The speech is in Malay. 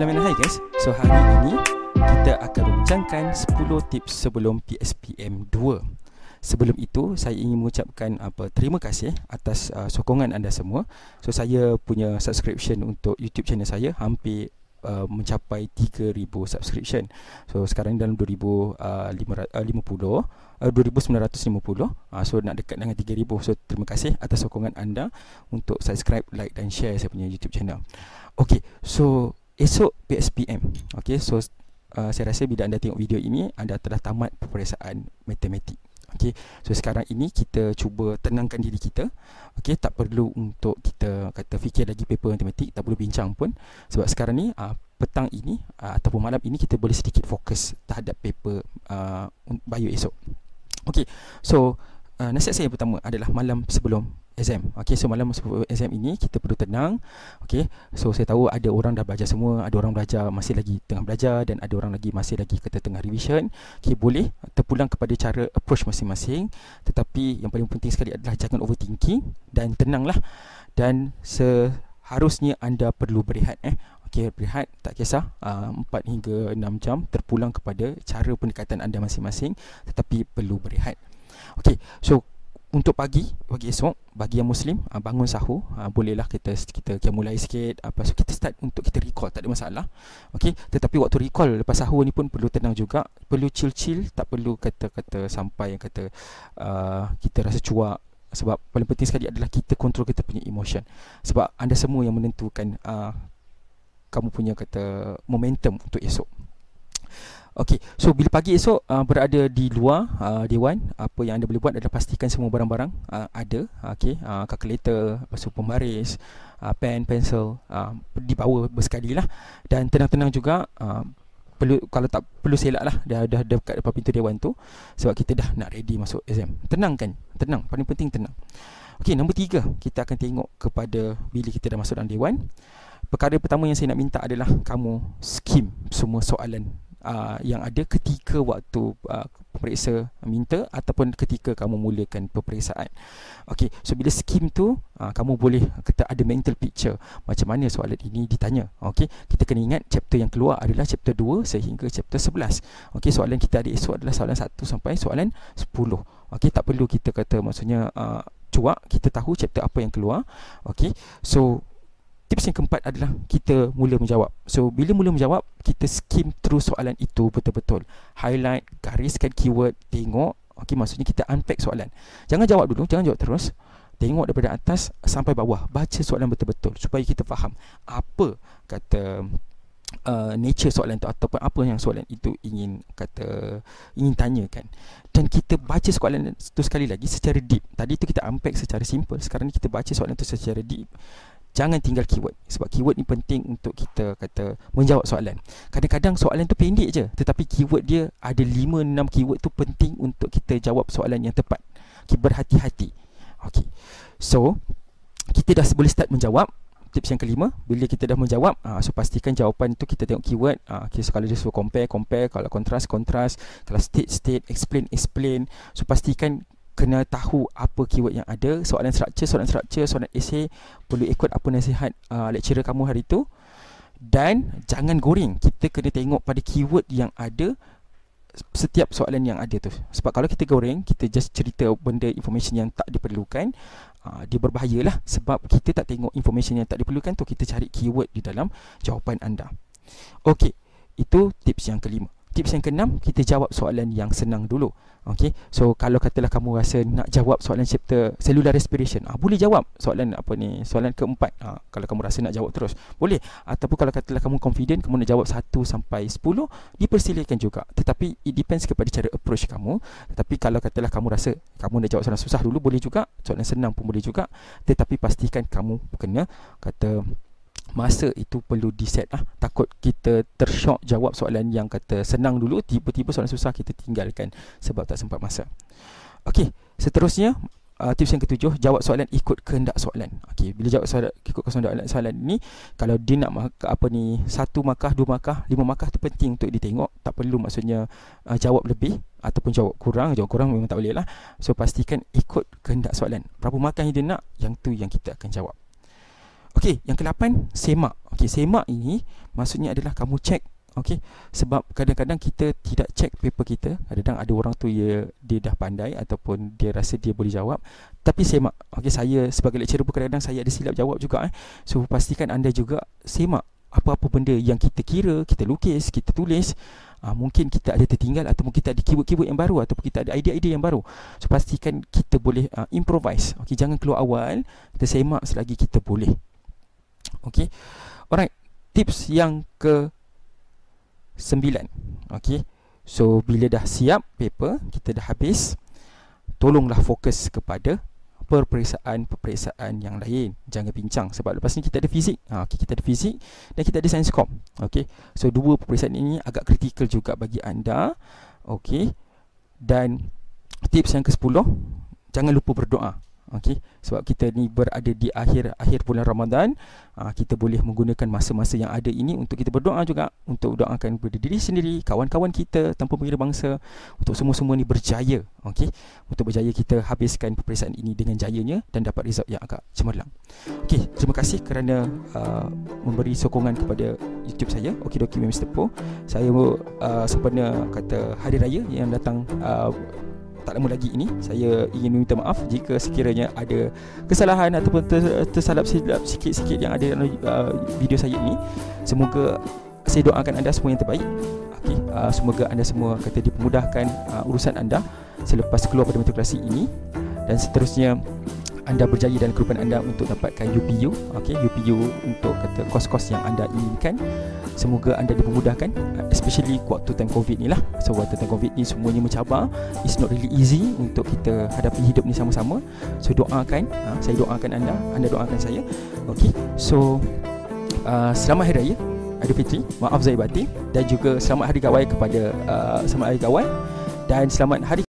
Assalamualaikum, hai guys. So hari ini kita akan membincangkan 10 tips sebelum PSPM 2. Sebelum itu saya ingin mengucapkan terima kasih atas sokongan anda semua. So saya punya subscription untuk YouTube channel saya hampir mencapai 3,000 subscription. So sekarang dalam 2950. So nak dekat dengan 3,000. So terima kasih atas sokongan anda untuk subscribe, like dan share saya punya YouTube channel. Okay, so esok PSPM. Okay, so saya rasa bila anda tengok video ini, anda telah tamat peperiksaan matematik. Okay, so sekarang ini kita cuba tenangkan diri kita. Okay, tak perlu untuk kita kata fikir lagi paper matematik, tak perlu bincang pun. Sebab sekarang ni petang ini ataupun malam ini kita boleh sedikit fokus terhadap paper bio esok. Okay, so nasihat saya yang pertama adalah malam sebelum exam. Okay, so malam sebelum exam ini kita perlu tenang. Okay, so saya tahu ada orang dah belajar semua, ada orang belajar masih lagi tengah belajar, dan ada orang lagi masih lagi kata tengah revision. Okay, boleh terpulang kepada cara approach masing-masing. Tetapi yang paling penting sekali adalah jangan overthinking dan tenanglah. Dan seharusnya anda perlu berehat. Okay, berehat tak kisah 4 hingga 6 jam, terpulang kepada cara pendekatan anda masing-masing, tetapi perlu berehat. Okay, so untuk pagi esok, bagi yang Muslim, bangun sahur, bolehlah kita mulai sikit, so kita start untuk kita recall, tak ada masalah. Okay, tetapi waktu recall lepas sahur ni pun perlu tenang juga, perlu chill, tak perlu kata sampai yang kata kita rasa cuak. Sebab paling penting sekali adalah kita kontrol kita punya emotion. Sebab anda semua yang menentukan kamu punya kata momentum untuk esok. Okey, so bila pagi esok berada di luar dewan, apa yang anda boleh buat adalah pastikan semua barang-barang ada. Okey, kalkulator, lepas tu pembaris, pen, pensel dibawa bersekali lah. Dan tenang-tenang juga, kalau tak perlu selak lah, dah dekat depan pintu dewan tu, sebab kita dah nak ready masuk exam. Tenang, paling penting tenang. Okey, nombor 3, kita akan tengok kepada bila kita dah masuk dalam dewan. Perkara pertama yang saya nak minta adalah kamu skim semua soalan yang ada ketika waktu pemeriksa minta ataupun ketika kamu mulakan peperiksaan. Okey, so bila skim tu kamu boleh kata ada mental picture macam mana soalan ini ditanya. Okey, kita kena ingat chapter yang keluar adalah chapter 2 sehingga chapter 11. Okey, soalan kita ada esok adalah soalan 1 sampai soalan 10. Okey, tak perlu kita kata maksudnya cuak, kita tahu chapter apa yang keluar. Okey, so tips yang keempat adalah kita mula menjawab. So bila mula menjawab, kita skim through soalan itu betul-betul. Highlight, gariskan keyword, tengok. Okey, maksudnya kita unpack soalan. Jangan jawab dulu, jangan jawab terus. Tengok daripada atas sampai bawah. Baca soalan betul-betul supaya kita faham apa kata nature soalan itu ataupun apa yang soalan itu ingin tanyakan. Dan kita baca soalan itu sekali lagi secara deep. Tadi itu kita unpack secara simple. Sekarang ni kita baca soalan itu secara deep. Jangan tinggal keyword, sebab keyword ni penting untuk kita menjawab soalan. Kadang-kadang soalan tu pendek je, tetapi keyword dia ada 5-6 keyword tu penting untuk kita jawab soalan yang tepat. Okay, berhati-hati. Okay, so kita dah boleh start menjawab. Tips yang kelima, bila kita dah menjawab, so pastikan jawapan tu kita tengok keyword. Okay, so kalau dia suruh compare, kalau kontras, kalau state, explain. So pastikan kena tahu apa keyword yang ada. Soalan structure, soalan essay, perlu ikut apa nasihat lecturer kamu hari tu. Dan jangan goreng, kita kena tengok pada keyword yang ada setiap soalan yang ada tu. Sebab kalau kita goreng, kita just cerita benda information yang tak diperlukan, dia berbahayalah. Sebab kita tak tengok information yang tak diperlukan tu, kita cari keyword di dalam jawapan anda. Okey, itu tips yang kelima. Tips yang keenam, kita jawab soalan yang senang dulu. Okey, so kalau katalah kamu rasa nak jawab soalan chapter cellular respiration, boleh jawab soalan soalan keempat. Kalau kamu rasa nak jawab terus, boleh. Ataupun kalau katalah kamu confident, kamu nak jawab 1 sampai 10, dipersilakan juga. Tetapi it depends kepada cara approach kamu. Tetapi kalau katalah kamu rasa kamu nak jawab soalan susah dulu, boleh juga. Soalan senang pun boleh juga. Tetapi pastikan kamu kena masa itu perlu di-set lah. Takut kita tershock jawab soalan yang senang dulu, tiba-tiba soalan susah kita tinggalkan sebab tak sempat masa. Okey, seterusnya tips yang ketujuh, jawab soalan ikut kehendak soalan. Okey, bila jawab soalan ikut kehendak soalan ni, kalau dia nak 1 markah, 2 markah, 5 markah tu penting untuk ditengok. Tak perlu maksudnya jawab lebih ataupun jawab kurang memang tak boleh lah. So pastikan ikut kehendak soalan. Berapa markah yang dia nak, yang tu yang kita akan jawab. Okey, yang ke-8, semak. Okey, semak ini maksudnya adalah kamu cek. Okey, sebab kadang-kadang kita tidak cek paper kita. Kadang-kadang ada orang tu dia dah pandai ataupun dia rasa dia boleh jawab, tapi semak. Okey, saya sebagai lecturer pun kadang-kadang saya ada silap jawab juga. So pastikan anda juga semak apa-apa benda yang kita kira, kita lukis, kita tulis. Mungkin kita ada tertinggal ataupun kita ada keyword-keyword yang baru ataupun kita ada idea-idea yang baru. So pastikan kita boleh improvise. Okey, jangan keluar awal, kita semak selagi kita boleh. Okey. Alright, tips yang ke-9. Okey. So bila dah siap paper, kita dah habis, tolonglah fokus kepada peperiksaan yang lain. Jangan bincang sebab lepas ni kita ada fizik. Okay, kita ada fizik dan kita ada sains kom. Okey. So dua peperiksaan ini agak kritikal juga bagi anda. Okey. Dan tips yang ke-10, jangan lupa berdoa. Okey, sebab kita ni berada di akhir bulan Ramadan, kita boleh menggunakan masa-masa yang ada ini untuk kita berdoa juga, untuk doakan kepada diri sendiri, kawan-kawan kita tanpa mengira bangsa, untuk semua-semua ni berjaya. Okey, untuk berjaya kita habiskan peperiksaan ini dengan jayanya dan dapat result yang agak cemerlang. Okey, terima kasih kerana memberi sokongan kepada YouTube saya, Okidoki Mr. Po. Saya sempena kata hari raya yang datang tak lama lagi ini, saya ingin meminta maaf jika sekiranya ada kesalahan ataupun tersalap silap sikit-sikit yang ada dalam video saya ini. Semoga saya doakan anda semua yang terbaik. Okay, semoga anda semua kata dipermudahkan urusan anda selepas keluar pada matrikulasi ini, dan seterusnya anda berjaya dalam kehidupan anda untuk dapatkan UPU. Okay, UPU untuk kata kos-kos yang anda inginkan. Semoga anda dipermudahkan, especially waktu time COVID ni lah. So waktu time COVID ni semuanya mencabar. It's not really easy untuk kita hadapi hidup ni sama-sama. So doakan, saya doakan anda doakan saya. Okay, so selamat Hari Raya Aidilfitri, maaf zahir batin, dan juga selamat Hari Gawai kepada selamat Hari Gawai dan selamat Hari